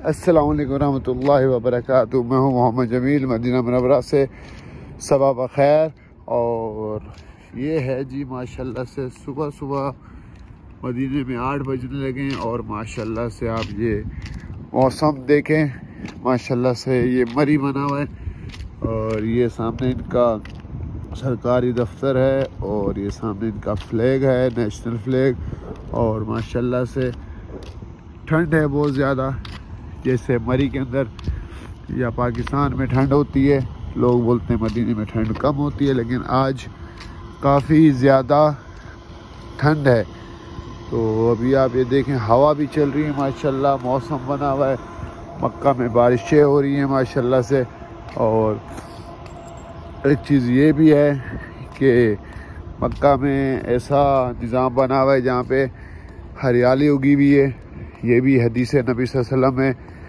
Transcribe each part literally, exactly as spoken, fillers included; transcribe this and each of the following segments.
अस्सलाम वालेकुम रहमतुल्लाहि व बरकातुहू। मैं हूँ मोहम्मद जमील, मदीना मुनव्वरा से। सबा बखैर। और ये है जी माशाल्लाह से सुबह सुबह मदीने में आठ बजने लगे और माशाल्लाह से आप ये मौसम देखें। माशाल्लाह से ये मरी बना हुआ है और ये सामने इनका सरकारी दफ्तर है और ये सामने इनका फ्लैग है, नेशनल फ्लैग। और माशाल्लाह से ठंड है बहुत ज़्यादा, जैसे मरी के अंदर या पाकिस्तान में ठंड होती है। लोग बोलते हैं मदीने में ठंड कम होती है, लेकिन आज काफ़ी ज़्यादा ठंड है। तो अभी आप ये देखें, हवा भी चल रही है माशाल्लाह, मौसम बना हुआ है। मक्का में बारिशें हो रही हैं माशाल्लाह से। और एक चीज़ ये भी है कि मक्का में ऐसा निज़ाम बना हुआ है जहाँ पे हरियाली उगी हुई है। ये भी हदीस नबी सल्लल्लाहु अलैहि वसल्लम है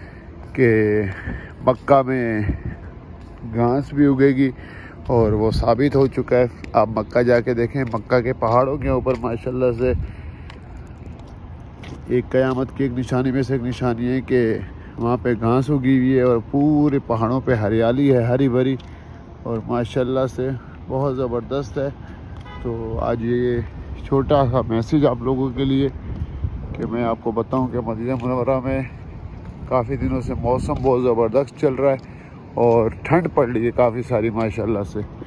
कि मक्का में घास भी उगेगी और वो साबित हो चुका है। आप मक्का जाके देखें, मक्का के पहाड़ों के ऊपर माशाल्लाह से एक क़यामत की एक निशानी में से एक निशानी है कि वहाँ पे घास उगी हुई है और पूरे पहाड़ों पे हरियाली है, हरी भरी, और माशाल्लाह से बहुत ज़बरदस्त है। तो आज ये छोटा सा मैसेज आप लोगों के लिए कि मैं आपको बताऊं कि मदीना मुनव्वरा में काफ़ी दिनों से मौसम बहुत ज़बरदस्त चल रहा है और ठंड पड़ रही है काफ़ी सारी माशाल्लाह से।